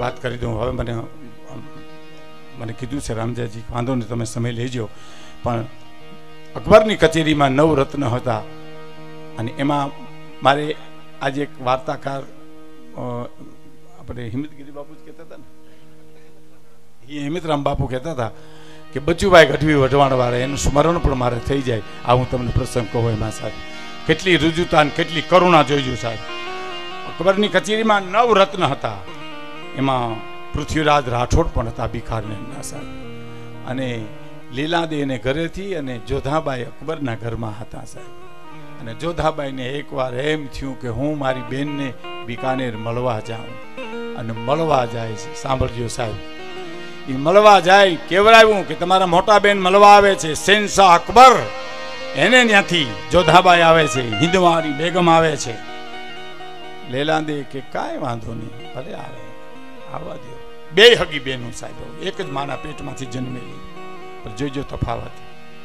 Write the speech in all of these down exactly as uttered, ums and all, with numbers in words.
વાત કરી દઉં. હવે મને મને કીધું છે રામજાજી, વાંધો નહીં, તમે સમય લેજો. પણ અકબરની કચેરીમાં નવ રત્ન હતા અને એમાં મારે આજે એક વાર્તાકાર આપણે હિંમતગીરી બાપુ જ કહેતા હતા ને, એ હિંમતરામ બાપુ કહેતા હતા કે બચુભાઈ ગઢવી વઢવાણવાળા, એનું સ્મરણ પણ મારે થઈ જાય. આ હું તમને પ્રસંગ કહું એમાં સાહેબ કેટલી રુજુતા કેટલી કરુણા જોઈજો સાહેબ. અકબરની કચેરીમાં નવ રત્ન હતા, એમાં પૃથ્વીરાજ રાઠોડ પણ હતા બિકાનેરના સાહેબ, અને લીલાદે એને ઘરેથી અને જોધાબાઈ અકબરના ઘરમાં હતા સાહેબ. અને જોધાબાઈને એકવાર એમ થયું કે હું મારી બેનને બિકાનેર મળવા જાઉં, અને મળવા જાય છે. સાંભળજો સાહેબ, એ મળવા જાય, કેવડાવ્યું કે તમારા મોટા બેન મળવા આવે છે, શેનશાહ અકબર, એને ત્યાંથી જોધાબાઈ આવે છે, હિંદવારી બેગમ આવે છે. લેલાંદે કે કાંઈ વાંધો નહીં, ભલે આવે, આવવા દો. બે હગી બેનું સાહેબ, એક જ માના પેટમાંથી જન્મેલી, પણ જોઈજો તફાવત.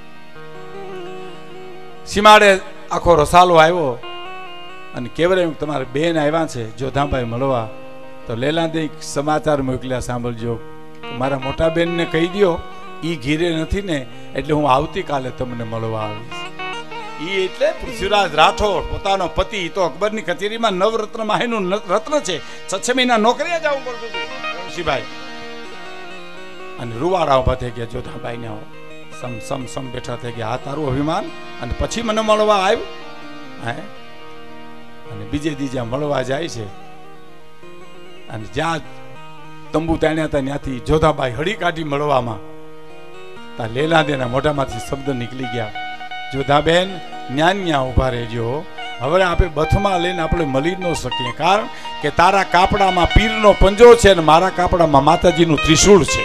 સીમાડે આખો રસાલો આવ્યો અને કેવડાવ્યું તમારા બેન આવ્યા છે જોધાબાઈ મળવા. તો લેલાંદે સમાચાર મોકલ્યા, સાંભળજો, મારા મોટા બેનને કહી દો ઈ ઘીરે નથી ને, એટલે હું આવતીકાલે તમને મળવા આવીશ. ઈ એટલે પૃથ્વીરાજ રાઠોડ પોતાનો પતિ, તો અકબરની કચેરીમાં નવરત્ન માહીનું રત્ન છે, છ છ મહિના નોકરીએ જવું પડતું હતું સિભાઈ. અને રૂવાડા ઉભા થઈ ગયા જોધાબાઈ ને, સમ સમ સમ બેઠા થઈ ગયા, આ તારું અભિમાન, અને પછી મને મળવા આવ્યું હે. અને બીજે દીજા મળવા જાય છે, અને જ્યાં તંબુ તાણ્યા હતા ત્યાંથી જોધાબાઈ હળી કાઢી મળવામાં, ત્યાં લેલાદેના મોઢામાંથી શબ્દ નીકળી ગયા, જોધાબેન ન્યાન ન્યા ઉભા રહેજો, હવે આપણે બથમાં લઈને આપણે મળી ન શકીએ, કારણ કે તારા કાપડામાં પીરનો પંજો છે અને મારા કાપડામાં માતાજીનું ત્રિશૂળ છે.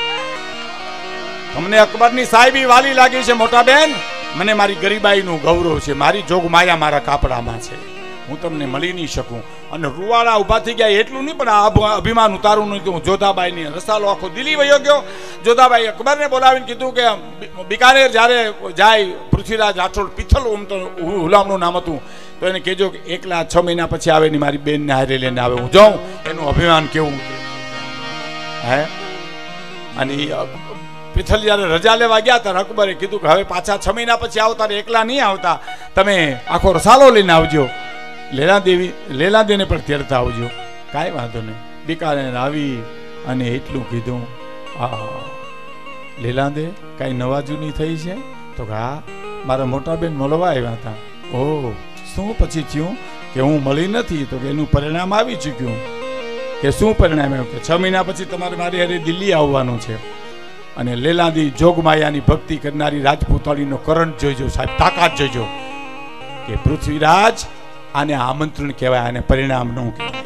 તમને અકબરની સાહેબી વાલી લાગી છે મોટા બેન, મને મારી ગરીબાઈનું ગૌરવ છે, મારી જોગમાયા મારા કાપડામાં છે, હું તમને મળી નહીં શકું. અને રૂવાડા ઉભા થઈ ગયા, એટલું નહીં પણ આ અભિમાન ઉતારું નહીં. હું જોધાબાઈની રસાલો આખો દિલ્હી વયો ગયો. જોધાબાઈ અકબરને બોલાવીને કીધું કે બિકાનેર જ્યારે જાય પૃથ્વીરાજ રાઠોડ, પિથલ ઓમ તો હુલામનું નામ હતું, તો એને કહેજો કે એકલા છ મહિના પછી આવે ને મારી બેનને હારે લઈને આવે, હું જાઉં, એનું અભિમાન કેવું હે. અને પિથલ જ્યારે રજા લેવા ગયા ત્યારે અકબરે કીધું કે હવે પાછા છ મહિના પછી આવો, તારે એકલા નહીં આવતા, તમે આખો રસાલો લઈને આવજો, લેલાદેવી લેલાદેને પણ તેડતા આવજો. કાંઈ વાંધો નહીં. બિકાનેર આવી અને એટલું કીધું, આ લેલાદે કાંઈ નવાજૂની થઈ છે? તો કે હા, મારા મોટા બેન મળવા આવ્યા હતા. ઓહ, શું પછી થયું? કે હું મળી નથી. તો કે એનું પરિણામ આવી ચૂક્યું. કે શું પરિણામ આવ્યું? કે છ મહિના પછી તમારે મારી હારે દિલ્હી આવવાનું છે. અને લેલાદી જોગમાયાની ભક્તિ કરનારી રાજપૂતાણીનો કરંટ જોઈજો સાહેબ, તાકાત જોઈજો. કે પૃથ્વીરાજ, આને આમંત્રણ કહેવાય, આને પરિણામ ન કહેવાય.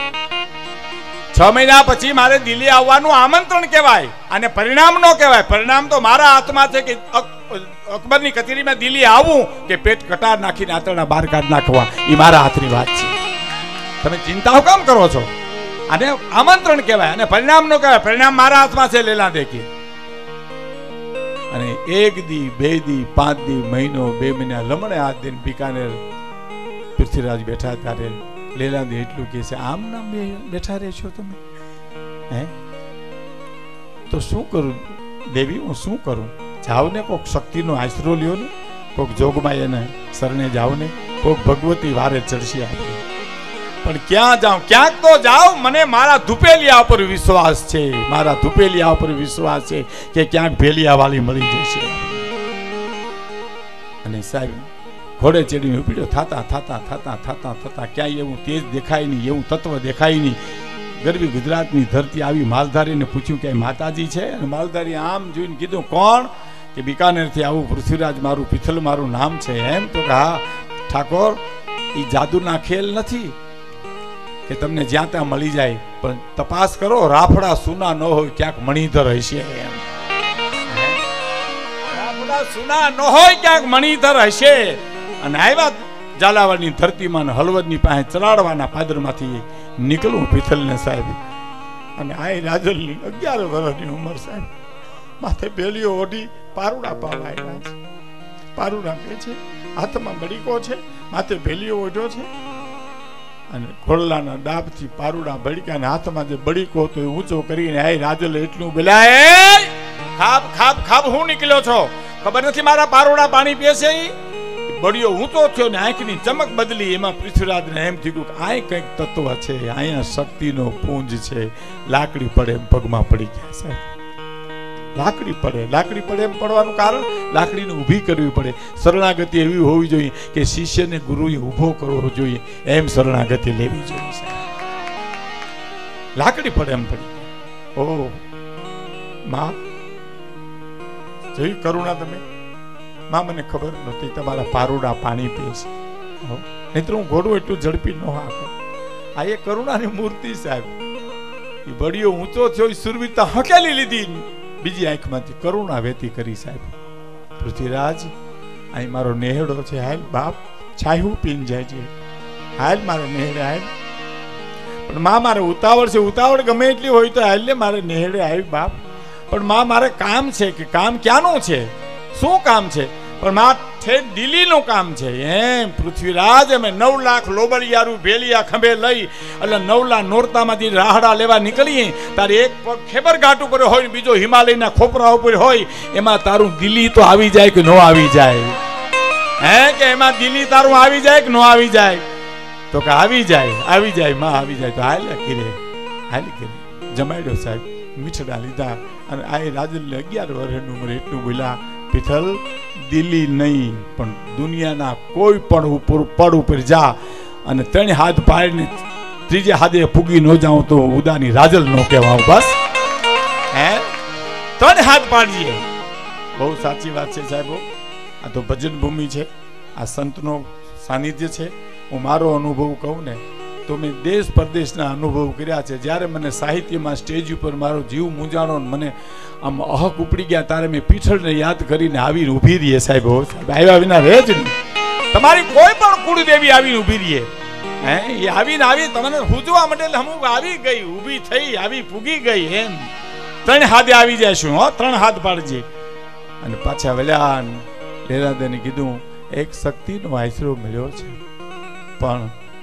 છ મહિના પછી મારે દિલ્હી આવવાનું આમંત્રણ કહેવાય, આને પરિણામ ન કહેવાય. પરિણામ તો મારા હાથમાં છે કે અકબરની કચેરીમાં દિલ્હી આવું કે પેટ કટાર નાખીને આંતરડા બહાર કાઢ નાખવા, એ મારા હાથની વાત છે. તમે ચિંતાઓ કામ કરો છો? આને આમંત્રણ કહેવાય, અને પરિણામ ન કહેવાય. પરિણામ મારા હાથમાં છે. લેલા દેખી. અને એક દી, બે દી, પાંચ દી, મહિનો, બે મહિના લમણે હાથ દઈને બિકાનેર પૃથ્વીરાજ બેઠા ત્યારે લેલાદે એટલું કહે છે, આમ નામ બેઠા રહેશો તમે હે? તો શું કરું દેવી, હું શું કરું? જાઓ ને, કોઈક શક્તિનો આશરો લ્યો ને, કોઈક જોગમાં એને શરણે જાઓ ને, કોઈક ભગવતી વારે ચડશે આપણે. પણ ક્યાં જાઉં? ક્યાંક તો જાઓ. મને મારા ધુપેલિયા ઉપર વિશ્વાસ છે, મારા ધુપેલિયા ઉપર વિશ્વાસ છે કે ક્યાંક ભેલિયા વાલી મળી જશે. અને સાહેબ ઘોડે ચડીને ઉપડ્યો, થતા થતા થતા થતા થતા ક્યાંય એવું તેજ દેખાય નહીં, એવું તત્વ દેખાય નહીં. ગરવી ગુજરાતની ધરતી આવી. માલધારીને પૂછ્યું કે માતાજી છે? અને માલધારી આમ જોઈને કીધું, કોણ? કે બિકાનેરથી આવું, પૃથ્વીરાજ મારું, પિથલ મારું નામ છે. એમ? તો કે હા ઠાકોર, એ જાદુના ખેલ નથી કે તમને જ્યાં ત્યાં મળી જાય, પણ તપાસ કરો, રાફડા સુના ન હોય, ક્યાંક મણિધર હશે. એમ રાફડા સુના ન હોય, ક્યાંક મણિધર હશે. અને આવ્યા ઝાલાવાડની ધરતીમાં, હળવદની પાસે ચલાડવાના પાદરમાંથી નીકળું પિથલને સાહેબ. અને આ રાજલની અગિયાર વર્ષની ઉંમર સાહેબ, માથે બેલીઓ ઓઢી પારુડા પાવા આવ્યા છે. પારુડા કે છે, હાથમાં બડીકો છે, માથે બેલીઓ ઓઢ્યો છે. અને ઘોડલાના ડાબથી પારુડા ભડક્યા હાથમાં જે બળીકો હતો એ ઊંચો કરીને આય રાજલ એટલું બોલાય, ખાબ ખાબ ખાબ હું નીકળ્યો છો, ખબર નથી મારા પારુડા પાણી પીશે? બળિયો ઊંચો થયો ને આંખની ચમક બદલી. એમાં પૃથ્વીરાજને એમ થયું કે આ કંઈક તત્વ છે, અહીંયા શક્તિનો પુંજ છે. લાકડી પડે એમ પગમાં પડી ગયા સાહેબ. લાકડી પડે લાકડી પડે એમ પડવાનું કારણ લાકડીને ઊભી કરવી પડે. શરણાગતિ એવી હોવી જોઈએ કે શિષ્યને ગુરુએ ઊભો કરવો જોઈએ, એમ શરણાગતિ લેવી જોઈએ સાહેબ. લાકડી પડે એમ પડી. ઓહ માં જોઈ કરુણા તમે? માં મને ખબર નહોતી તમારા પારુડા પાણી પીશે, નહીતર હું ઘોડું એટલું ઝડપી ન હાંકું. આ એ કરુણાની મૂર્તિ સાહેબ. એ બળિયો ઊંચો થયો, સુરવીરતા હકેલી લીધી, બીજી આંખમાંથી કરુણા વેતી કરી સાહેબ. પૃથ્વીરાજ અહીં મારો નેહડો છે, હાલ બાપ છાયું પીન જાય છે, હાલ મારે નેહડે હાલ. પણ માં મારે ઉતાવળ છે, ઉતાવળ ગમે એટલી હોય તો હાલ ને મારે નેહડે આવી બાપ. પણ માં મારે કામ છે. કે કામ ક્યાંનું છે? શું કામ છે? પણ માં ઠેર દિલ્હીનું કામ છે. એમ પૃથ્વીરાજ અમે નવ લાખ લોબડિયારું ભેલિયા ખંભે લઈ એટલે નવલા નોરતામાંથી રાહડા લેવા નીકળીએ, તારે એક પગ ખેબર ઘાટ ઉપર હોય ને બીજો હિમાલયના ખોપરા ઉપર હોય, એમાં તારું દિલ્હી તો આવી જાય કે ન આવી જાય? હે કે એમાં દિલ્હી તારું આવી જાય કે ન આવી જાય? તો કે આવી જાય, આવી જાય માં આવી જાય. તો હાલ કીરે હાલી કીરે જમાડ્યો સાહેબ. મીઠડા લીધા અને આ રાજલ અગિયાર વર્ષની ઉંમરે એટલું બોલ્યા, પિથલ દિલ્હી નહીં પણ દુનિયાના કોઈ પણ ઉપર પડ ઉપર જા અને ત્રણ હાથ પાડીને ત્રીજે હાથે ફૂગી ન જાઉં તો ઉદાની રાજલ નો કહેવાઉં. બસ હે ત્રણ હાથ પાડીએ. બહુ સાચી વાત છે સાહેબો. આ તો ભજન ભૂમિ છે, આ સંતનો સાનિધ્ય છે. હું મારો અનુભવ કહું ને તો મેં દેશ પરદેશના અનુભવ કર્યા છે. જ્યારે મને સાહિત્યમાં સ્ટેજ ઉપર મારો જીવ મૂંઝાણો, મને આમ અહક ઉપડી ગયા, ત્યારે મેં પીઠળને યાદ કરીને આવીને ઊભી રહીએ સાહેબ. સાહેબ આવ્યા વિના રહે જ નહીં. તમારી કોઈ પણ કુળદેવી આવીને ઊભી રહીએ, હે એ આવીને આવી તમને હુજવા માટે અમુક આવી ગઈ, ઊભી થઈ, આવી પૂગી ગઈ. એમ ત્રણ હાથે આવી જશું. હો ત્રણ હાથ પાડજે. અને પાછા વલ્યા લેરાદેને કીધું એક શક્તિનો આશરો મળ્યો છે, પણ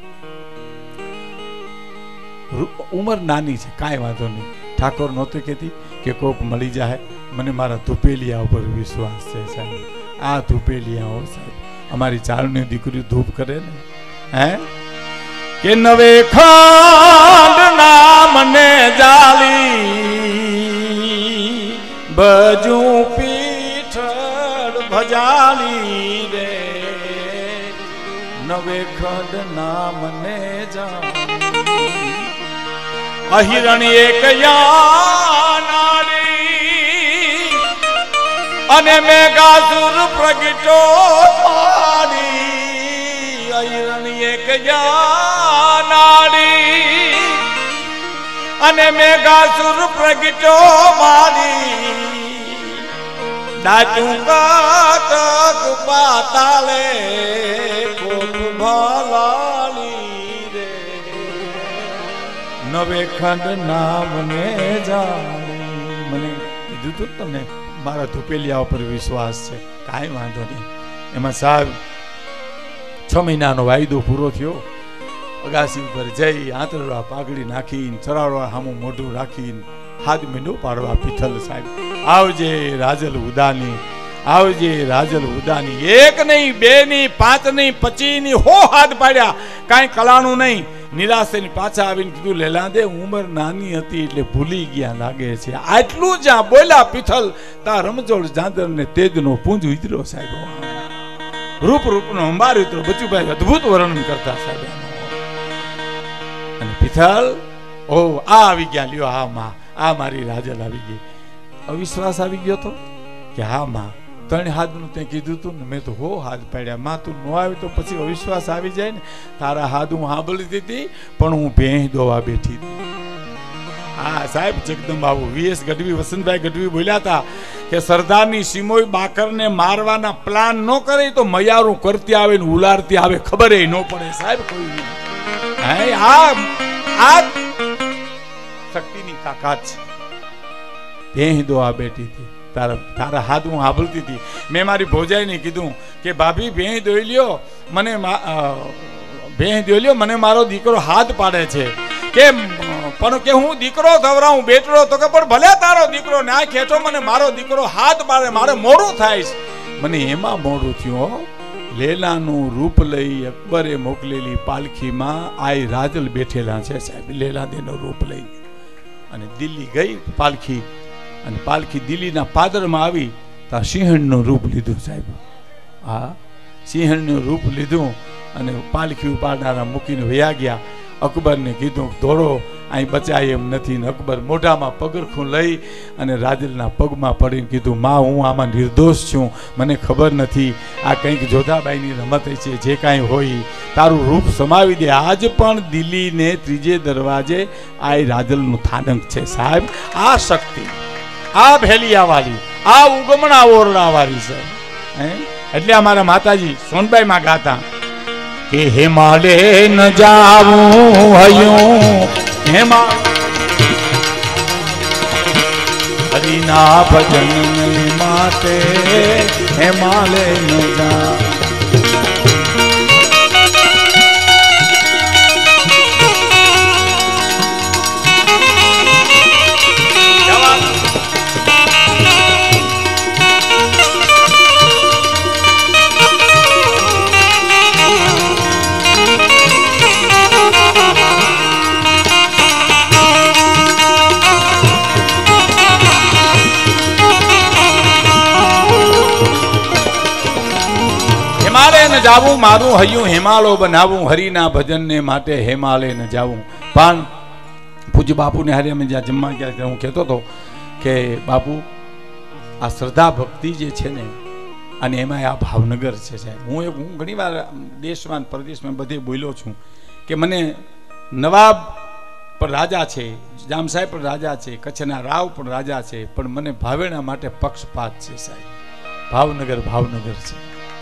ઉંમર નાની છે, કાંઈ વાંધો નહીં. ઠાકોર નહોતી કહેતી કે કોક મળી જાય. મને મારા ધૂપેલિયા ઉપર વિશ્વાસ છે સાહેબ. આ ધૂપેલિયાઓ સાહેબ અમારી ચારની દીકરી ધૂપ કરે ને, હે કે નવે ખંડ નામને જાલી બજુ પીઠળ ભજાલી રે, નવે ખંડ નામને જાલી અહિરણી એક યાનાડી અને મેઘાસુર પ્રગટો પાડી. અહિરણી એક યાનાડી અને મેઘાસુર પ્રગટો મારી. દાચું કાતક પાતાલે કોપ ભલાલી રે, નવે ખંડ નામને જાણી. મને કીધું તું તમને મારા ધૂપેલિયા ઉપર વિશ્વાસ છે, કાંઈ વાંધો નહીં. એમાં સાહેબ છ મહિનાનો વાયદો પૂરો થયો. અગાસી ઉપર જઈ આંતરડા પાઘડી નાખીને ચરાવડા સામું મોઢું રાખીને હાથ મીંડો પાડવા પીથલ સાહેબ. આવજે રાજલ ઉદાની, આવજે રાજલ ઉદાની. એક નહીં, બે નહીં, પાંચ નહીં, પચી નહીં, હો હાથ પાડ્યા. કાંઈ કલાનું નહીં. નિરાશેની પાછા આવીને કીધું લેલા દે ઉંમર નાની હતી એટલે ભૂલી ગયા લાગે છે. આટલું જ્યાં બોલ્યા પીથલ તા રમજોળ જાંદર ને તેજનો પુંજ ઉતર્યો સાહેબ. રૂપ રૂપનો અંબાર ઉતરો. બચુભાઈ અદભુત વર્ણન કરતા સાહેબ. અને પીથલ ઓ આ આવી ગયા, લ્યો હા માં, આ મારી રાજલ આવી ગઈ. અવિશ્વાસ આવી ગયો તો કે હા માં ત્રણ હાથનું તે કીધું તું ને મેં તો હો હાથ પાડ્યા. માં તું ન આવી તો પછી અવિશ્વાસ આવી જાય ને. તારા હાથ હું સાંભળી હતી પણ હું ભેંસ દોવા બેઠી હતી. હા સાહેબ જગદંબાબુ વીએસ ગઢવી વસંતભાઈ ગઢવી બોલ્યા હતા કે સરદારની સિમોઈ બાકરને મારવાના પ્લાન ન કરે તો મયારું કરતી આવે ને ઉલારતી આવે ખબર એ ન પડે સાહેબ કોઈ. આ આ શક્તિની તાકાત છે. ભેંસ દોવા બેઠી હતી, તારા તારા હાથ હું સાંભળતી હતી. મેં મારી ભોજાઈને કીધું કે ભાભી ભેંસ દોઈ લ્યો, મને ભેં દોલ્યો મને મારો દીકરો હાથ પાડે છે કે પણ કે હું દીકરો ધવરાવું બેટરો તો કે પણ ભલે તારો દીકરો ના ખેંચો મને મારો દીકરો હાથ પાડે મારે મોડું થાય છે. મને એમાં મોડું થયું. લેલાનું રૂપ લઈ અકબરે મોકલેલી પાલખીમાં આઈ રાજલ બેઠેલા છે સાહેબ. લેલાદેનું રૂપ લઈ અને દિલ્હી ગઈ પાલખી અને પાલખી દિલ્હીના પાદરમાં આવી ત્યાં સિંહણનું રૂપ લીધું સાહેબ. હા, સિંહણનું રૂપ લીધું અને પાલખી ઉપાડનારા મૂકીને વયા ગયા. અકબરને કીધું દોડો, અહીં બચાય એમ નથી. ને અકબર મોઢામાં પગરખું લઈ અને રાજલના પગમાં પડીને કીધું માં હું આમાં નિર્દોષ છું, મને ખબર નથી, આ કંઈક જોધાબાઈની રમત છે, જે કાંઈ હોય તારું રૂપ સમાવી દે. આજ પણ દિલ્હીને ત્રીજે દરવાજે આ રાજલનું થાનક છે સાહેબ. આ શક્તિ, આ ભેલિયાવાળી, આ ઉગમણા ઓરડાવાળી છે. હે એટલે અમારા માતાજી સોનબાઈ માં ગાતા કે હિમાલય ન જાવું હયું હેમા હરિના ભજન માટે હિમાલય ન જા. જાવું મારું હૈયું હિમાલય બનાવું હરિના ભજનને માટે હિમાલય ન જાવું. પણ પૂજ્ય બાપુને હારે અમે જ્યાં જમવા ગયા ત્યાં હું કહેતો હતો કે બાપુ આ શ્રદ્ધા ભક્તિ જે છે ને અને એમાં આ ભાવનગર છે સાહેબ. હું એક હું ઘણી વાર દેશમાં પ્રદેશમાં બધે બોલ્યો છું કે મને નવાબ પણ રાજા છે, જામ સાહેબ પણ રાજા છે, કચ્છના રાવ પણ રાજા છે, પણ મને ભાવેણા માટે પક્ષપાત છે સાહેબ. ભાવનગર ભાવનગર છે.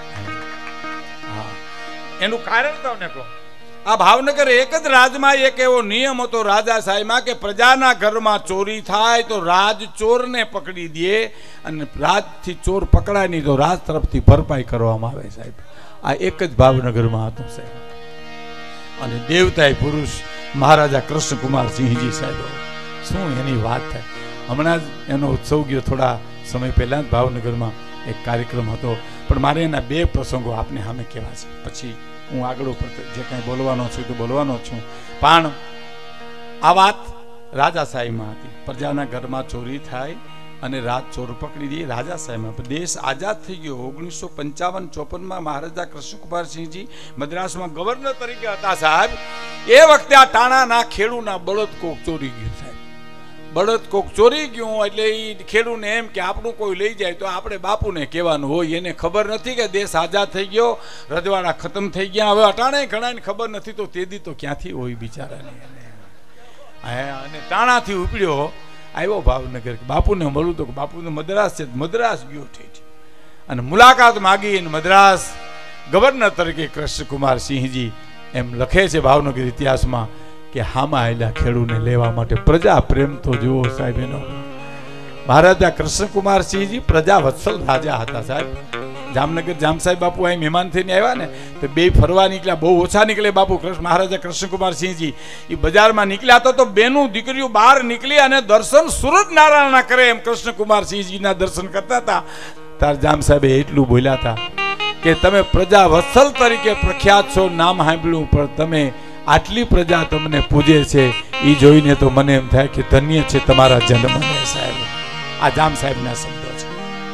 એનું કારણ તમને કહું, આ ભાવનગર એક જ રાજમાં એક એવો નિયમ હતો રાજા સાહેબમાં કે પ્રજાના ઘરમાં ચોરી થાય તો રાજ ચોરને પકડી દે અને રાજથી ચોર પકડાય નહીં તો રાજ તરફથી ભરપાઈ કરવામાં આવે સાહેબ. આ એક જ ભાવનગરમાં હતું સાહેબ. અને દેવતાય પુરુષ મહારાજા કૃષ્ણકુમાર સિંહજી સાહેબ, શું એની વાત થાય. હમણાં જ એનો ઉત્સવ ગયો થોડા સમય પહેલા જ ભાવનગરમાં એક કાર્યક્રમ હતો. પણ મારે એના બે પ્રસંગો આપને સામે કહેવા છે, પછી હું આગળ ઉપર જે કાંઈ બોલવાનો છું તો બોલવાનો છું. પણ આ વાત રાજા સાહેબમાં હતી. પ્રજાના ઘરમાં ચોરી થાય અને રાજ ચોર પકડી દે રાજા સાહેબમાં. દેશ આઝાદ થઈ ગયો ઓગણીસો પંચાવન ચોપનમાં મહારાજા કૃષ્ણકુમાર સિંહજી મદ્રાસમાં ગવર્નર તરીકે હતા સાહેબ. એ વખતે આ ટાણાના ખેડૂના બળદ કોક ચોરી ગયું સાહેબ. બળદ કોક ચોરી ગયું એટલે એ ખેડૂને એમ કે આપણું કોઈ લઈ જાય તો આપણે બાપુને કહેવાનું હોય. એને ખબર નથી કે દેશ આઝાદ થઈ ગયો, રજવાડા ખતમ થઈ ગયા. હવે અટાણે ઘણાને ખબર નથી તો તેદી તો ક્યાંથી હોય બિચારાને. અને ટાણાથી ઉપડ્યો આવ્યો ભાવનગર, બાપુને મળું તો બાપુને મદ્રાસ છે, મદ્રાસ ગયો ઠેઠ અને મુલાકાત માગી. મદ્રાસ ગવર્નર તરીકે કૃષ્ણકુમાર સિંહજી એમ લખે છે ભાવનગર ઇતિહાસમાં કે હામાં આવેલા ખેડૂને લેવા માટે પ્રજા પ્રેમ તો જુઓ સાહેબ એનો. મહારાજા કૃષ્ણકુમાર સિંહજી પ્રજા વત્સલ રાજા હતા સાહેબ. જામનગર જામ સાહેબ બાપુ અહીં મહેમાન થઈને આવ્યા ને તો બે ફરવા નીકળ્યા, બહુ ઓછા નીકળે બાપુ. મહારાજા કૃષ્ણકુમાર સિંહજી એ બજારમાં નીકળ્યા હતા તો બેનું દીકરીઓ બહાર નીકળી અને દર્શન સુરત નારાયણના કરે એમ કૃષ્ણકુમાર સિંહજીના દર્શન કરતા હતા. તાર જામ સાહેબે એટલું બોલ્યા હતા કે તમે પ્રજા વત્સલ તરીકે પ્રખ્યાત છો, નામ સાંભળ્યું, પણ તમે આટલી પ્રજા તમને પૂજે છે એ જોઈને તો મને એમ થાય કે ધન્ય છે તમારા જન્મને સાહેબ. આ જામ સાહેબના શબ્દો છે.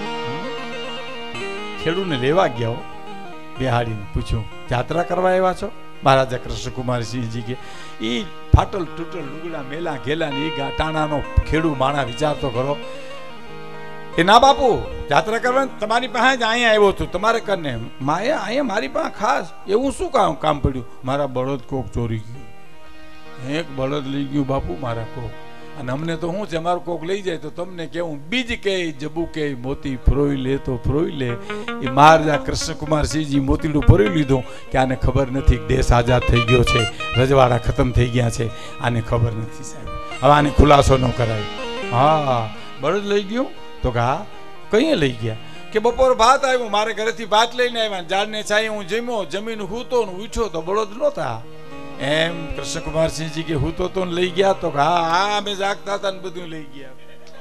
ખેડૂને લેવા ગયા બેહાડીને પૂછ્યું યાત્રા કરવા આવ્યા છો? મહારાજા કૃષ્ણકુમાર સિંહજી કે એ ફાટલ તૂટલ લુગડા મેલા ઘેલા ને એ ટાણાનો ખેડૂ માણા વિચારતો કરો કે ના બાપુ યાત્રા કરવા તમારી પાસે જ અહીંયા આવ્યો છું, તમારે કરીને માયા અહીંયા મારી પાસે ખાસ એવું શું કામ કામ પડ્યું? મારા બળદ કોક ચોરી ગયું, એક બળદ લઈ ગયું બાપુ મારા કોક. અને અમને તો શું છે, અમારું કોક લઈ જાય તો તમને કેવું બીજ કે જબુ કે મોતી ફરોઈ લે તો ફરોઈ લે. એ મહારાજા કૃષ્ણકુમાર સિંહજી મોતીડું ફરોઈ લીધું કે આને ખબર નથી દેશ આઝાદ થઈ ગયો છે, રજવાડા ખતમ થઈ ગયા છે, આને ખબર નથી સાહેબ. હવે આને ખુલાસો ન કરાય. હા બળદ લઈ ગયું તો કે હા કઈ લઈ ગયા કે બપોર ભાત આવ્યું, મારે ઘરેથી ભાત લઈને આવ્યા, ઝાડને છાંયે હું જમ્યો, જમીન હૂતો ને ઉઠ્યો તો બળદ નહોતા. એમ કૃષ્ણકુમારસિંહજી કે હૂતો તો લઈ ગયા, તો હા હા અમે જાગતા હતા ને બધું લઈ ગયા,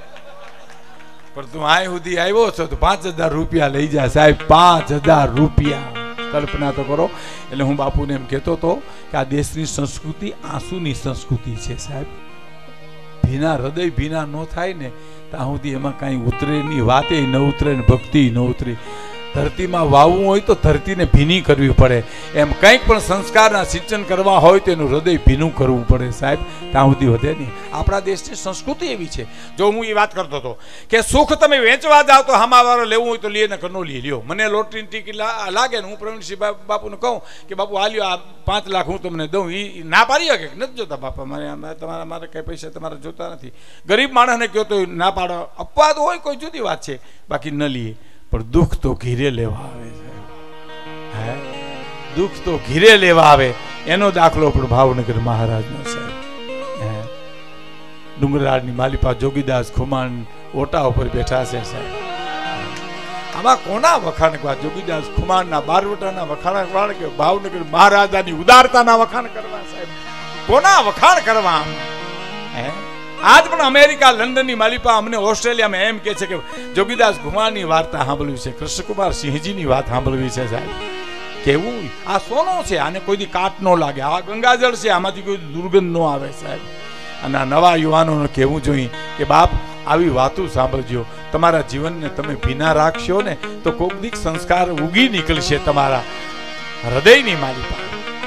પણ તું આય સુધી આવ્યો છો તો પાંચ હજાર રૂપિયા લઈ જા સાહેબ, પાંચ હજાર રૂપિયા. કલ્પના તો કરો. એટલે હું બાપુને એમ કહેતો હતો કે આ દેશની સંસ્કૃતિ આંસુની સંસ્કૃતિ છે સાહેબ. ભીના હૃદય ભીના ન થાય ને ત્યાં સુધી એમાં કાંઈ ઉતરે નહીં, વાતે ન ઉતરે ને ભક્તિ ન ઉતરે. ધરતીમાં વાવવું હોય તો ધરતીને ભીની કરવી પડે, એમ કંઈક પણ સંસ્કારના સિંચન કરવા હોય તો એનું હૃદય ભીનું કરવું પડે સાહેબ, ત્યાં સુધી વધે નહીં. આપણા દેશની સંસ્કૃતિ એવી છે. જો હું એ વાત કરતો હતો કે સુખ તમે વેચવા જાઓ તો હામાવાળો લેવું હોય તો લે ને કનો લઈ લ્યો. મને લોટરીની ટિકિટ લાગે ને હું પ્રવીણસિંહ બાપુને કહું કે બાપુ આ લ્યો, આ પાંચ લાખ હું તમને દઉં, એ ના પાડી શકે નથી જોતા બાપા, મારે તમારા મારે કંઈ પૈસા તમારે જોતા નથી. ગરીબ માણસને કહો તો ના પાડો, અપવાદ હોય કોઈ જુદી વાત છે, બાકી ન લઈએ. પણ દુઃખ તો ઘીરે લેવા આવે છે, હે દુઃખ તો ઘીરે લેવા આવે. એનો દાખલો પણ ભાવનગર મહારાજનો સાહેબ. હે ડુંગરાળની માલિપા જોગીદાસ ખુમાણ ઓટા ઉપર બેઠા છે સાહેબ. આમાં કોના વખાણ કરવા? જોગીદાસ ખુમાણના બારવટાના વખાણ કરવા કે ભાવનગર મહારાજાની ઉદારતાના વખાણ કરવા સાહેબ? કોના વખાણ કરવા? હે આજ પણ અમેરિકા લંડનની માલિપા અમને ઓસ્ટ્રેલિયામાં એમ કે છે કે જોગીદાસ ખુમાણની વાર્તા સાંભળવી છે, કૃષ્ણકુમાર સિંહજીની વાત સાંભળવી છે સાહેબ. કેવું આ સોનું છે, આને કોઈ દી કાટ ન લાગે, આ ગંગાજળ છે, આમાંથી કોઈ દુર્ગંધ ન આવે સાહેબ. અને આ નવા યુવાનોને કહેવું જોઈએ કે બાપ આવી વાતો સાંભળજો, તમારા જીવનને તમે ભીના રાખશો ને તો કોક દીક સંસ્કાર ઉગી નીકળશે તમારા હૃદયની માલિપા.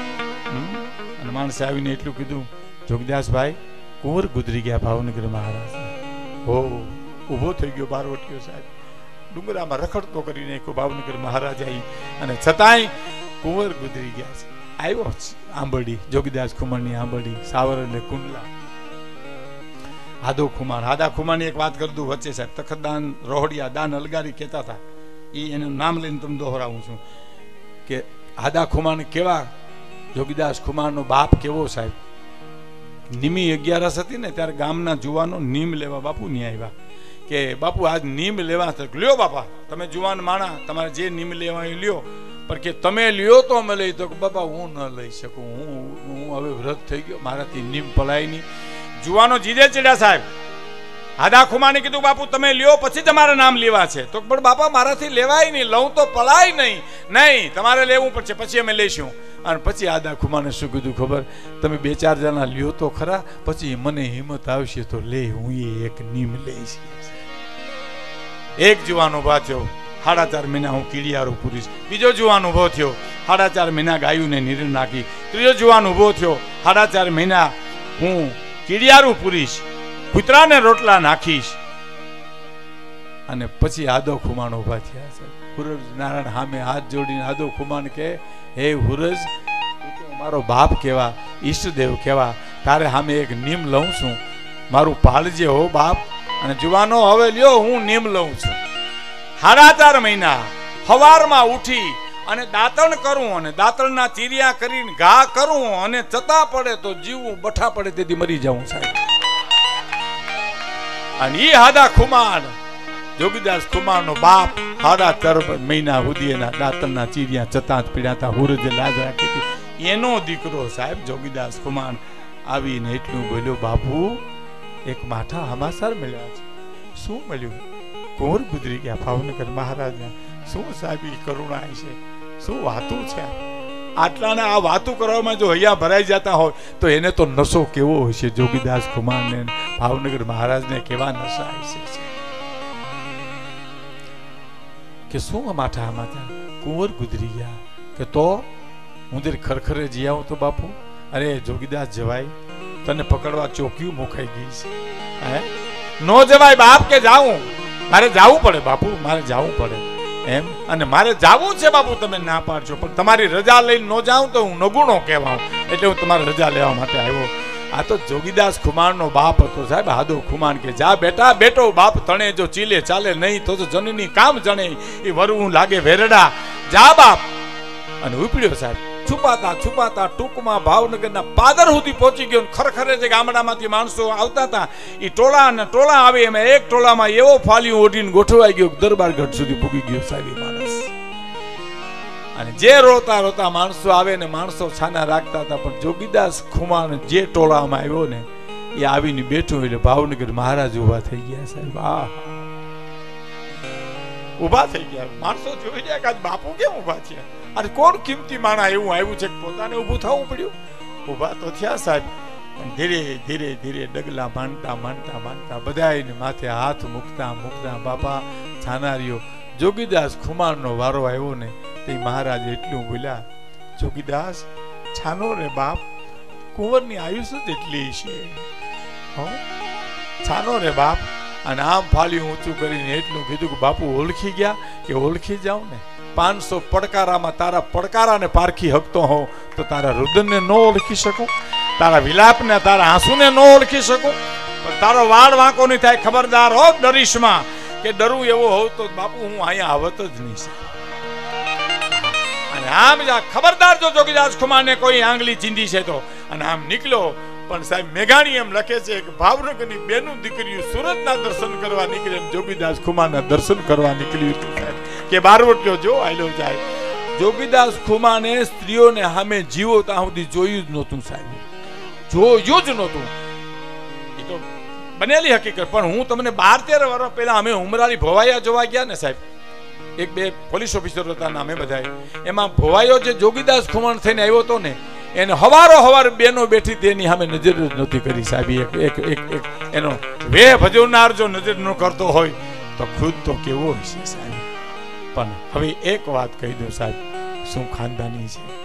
અને માણસે આવીને એટલું કીધું, જોગીદાસભાઈ કુંવર ગુજરી ગયા ભાવનગર મહારાજ. હો ઊભો થઈ ગયો બારવટીયો સાહેબ, ડુંગરામાં રખડતો કરી નાખ્યો ભાવનગર મહારાજ આવી, અને છતાંય કુંવર ગુજરી ગયા છે. આવ્યો આંબરડી, જોગીદાસ ખુમાણની આંબરડી, સાવર એટલે કુંડલા. હાદો ખુમાણ, હાદા ખુમાણની એક વાત કરી દઉં વચ્ચે સાહેબ. તખતદાન રોહડિયા દાન અલગારી કહેતા હતા, એ એનું નામ લઈને તમને દોહરાવું છું કે હાદા ખુમાણ કેવા, જોગીદાસ ખુમાણનો બાપ કેવો સાહેબ. નિમી અગિયારસ હતી ને ત્યારે ગામના જુવાનો નીમ લેવા બાપુ ની આવ્યા કે બાપુ આજ નીમ લેવા લ્યો બાપા, તમે જુવાન માણા, તમારે જે નીમ લેવા એ લ્યો, પણ કે તમે લ્યો તો અમે લઈ તો બાપા હું ન લઈ શકું, હું હું હવે વ્રત થઈ ગયો, મારાથી નીમ પલાય નહીં. જુવાનો જીદે ચડ્યા સાહેબ. હાદા ખુમાને કીધું બાપુ તમે લ્યો પછી તમારા નામ લેવા છે, તો પણ બાપા મારાથી લેવાય નહીં, લઉં તો પલાય નહીં, નહીં તમારે લેવું પડશે પછી અમે લઈશું. અને પછી આદા ખુમાને શું કીધું ખબર? તમે બે ચાર જણા લ્યો તો ખરા, પછી મને હિંમત આવશે તો લે, હું એ એક નીમ લઈશ. એક જુવાન ઉભા થયો, સાડા ચાર મહિના હું કીડિયારું પૂરીશ. બીજો જુવાન ઉભો થયો, સાડા ચાર મહિના ગાયુંને નીર નાખી. ત્રીજો જુવાન ઉભો થયો, સાડા ચાર મહિના હું કીડિયારું પૂરીશ, કૂતરાને રોટલા નાખીશ. અને પછી આદો ખુમાણ ઉભા થયા છે. હુરજ નારાયણ સામે હાથ જોડીને આદો ખુમાણ કે હે હુરજ, તું તો મારો બાપ કેવા, ઈષ્ટદેવ કેવા, તારે સામે એક નીમ લઉં છું, મારું પાળજે હો બાપ. અને જુવાનો હવે લ્યો હું નીમ લઉં છું. સાડા ચાર મહિના સવારમાં ઉઠી અને દાંતણ કરું, અને દાંતણના ચીરિયા કરીને ઘા કરું, અને ચતા પડે તો જીવું, બઠા પડે તેથી મરી જાઉં સાહેબ. અને ઈ હાદા ખુમાણ, જોગીદાસ ખુમાણનો બાપ, સાડા ચાર મહિના સુધી એના દાંતણના ચીરિયા ચતા જ પીડાતા, હુરજે લાજ રાખી હતી. એનો દીકરો સાહેબ જોગીદાસ ખુમાણ આવીને એટલું બોલ્યો, બાપુ એક માઠા હમાસર મળ્યા છે. શું મળ્યું? કુંવર ગુજરી ગયા ભાવનગર મહારાજના. શું સાહેબ ઈ કરુણા છે, શું વાતું છે? આટલાને આ વાતું કરવામાં જો હૈયા ભરાઈ જતા હોય તો એને તો નશો કેવો હોય છે? જોગીદાસ ખુમાણને ભાવનગર મહારાજને કેવા નશા છે કે શું માઠા હમાસર કુંવર ગુજરી ગયા. કે તો હું જરી ખરખરે જી આવું તો બાપુ? અરે જોગીદાસ જવાય, તને પકડવા ચોકીયું મુખાઈ ગઈ છે. હે નો જવાય બાપ, કે જાવું, મારે જાવું પડે બાપુ, મારે જાવું પડે એમ. અને મારે જાવું છે બાપુ, તમે ના પાડશો, પણ તમારી રજા લઈને નો જાઉં તો હું નગુણો કહેવાઉં, એટલે હું તમારી રજા લેવા માટે આવ્યો. આ તો જોગીદાસ ખુમાણનો બાપ હતો સાહેબ, હાદો ખુમાણ કે જા બેટા, બેટો બાપ તણે જો ચીલે ચાલે નહીં તો જનની કામ જણે, એ વરવું લાગે વેરડા, જા બાપ. અને ઉપડ્યો સાહેબ. છુપાતા છુપાતા ટૂંકમાં ભાવનગરના પાદર સુધી પહોંચી ગયો. ખરેખર જે ગામડામાંથી માણસો આવતા હતા એ ટોળા અને ટોળા આવે એમાં એક ટોળામાં એવો ફાલ્યું ઓઢીને ગોઠવાઈ ગયો દરબારગઢ સુધી પૂગી ગયો સાહેબ એ માણસ. અને જે રોતા રોતા માણસો આવે ને માણસો છાના રાખતા હતા, પણ જોગીદાસ ખુમાણ જે ટોળામાં આવ્યો ને એ આવીને બેઠો એટલે ભાવનગર મહારાજ ઉભા થઈ ગયા સાહેબ. આ ઉભા થઈ ગયા. માણસો જોઈ ગયા કે આજ બાપુ કેમ ઉભા છે, અને કોણ કિંમતી માણા એવું આવ્યું છે કે પોતાને ઊભું થવું પડ્યું. ઉભા તો થયા સાહેબ. ધીરે ધીરે ધીરે ડગલા માંડતા માંડતા માંડતા બધાને માથે હાથ મૂકતા મૂકતા બાપા છાનારીઓ જોગીદાસ ખુમાણનો વારો આવ્યો ને તે મહારાજ એટલું બોલ્યા, જોગીદાસ છાનો રે બાપ, કુંવરની આયુષ્ય જેટલી છે, છાનો રે બાપ. અને આમ ફાલ્યું ઊંચું કરીને એટલું કીધું કે બાપુ ઓળખી ગયા કે ઓળખી જાઉં ને? પાંચસો પડકારામાં તારા પડકારાને પારખી હકતો હોઉં તો તારા રુદનને ન ઓળખી શકું, તારા વિલાપને તારા આંસુને ન ઓળખી શકું, પણ તારો વાળ વાંકો નહીં થાય. ખબરદાર હો ડરીશમાં કે ડરું એવો હોવ તો બાપુ હું અહીંયા આવત જ નહીં. અને આમ ખબરદાર જો જોગીદાસ ખુમાને કોઈ આંગળી ચીંધી છે તો. અને આમ નીકળ્યો. પણ સાહેબ મેઘાણી એમ લખે છે કે ભાવનગરની બેનું દીકરીઓ સુરતના દર્શન કરવા નીકળે, જોગીદાસ ખુમાના દર્શન કરવા નીકળ્યું હતું સાહેબ. કે બારવટીયો જો આયલો જાય. જોગીદાસ ખુમાને સ્ત્રીઓને સામે જીવો ત્યાં સુધી જોયું જ નહોતું સાહેબ, જોયું જ નહોતું. એ તો બનેલી હકીકત. પણ હું તમને બાર તેર વર્ષ પહેલા અમે ઉમરાળી ભવાયા જોવા ગયા ને સાહેબ, એક બે પોલીસ ઓફિસર હતા ને અમે બધા, એમાં ભવાયો જે જોગીદાસ ખુમાણ થઈને આવ્યો હતો ને એને હવારો હવાર બેનો બેઠી તેની સામે નજર જ નહોતી કરી સાહેબ. એક એક એક એનો વે ભજવનાર જો નજર ન કરતો હોય તો ખુદ તો કેવો હશે સાહેબ. પણ હવે એક વાત કહી દઉં સાહેબ, શું ખાનદાની છે.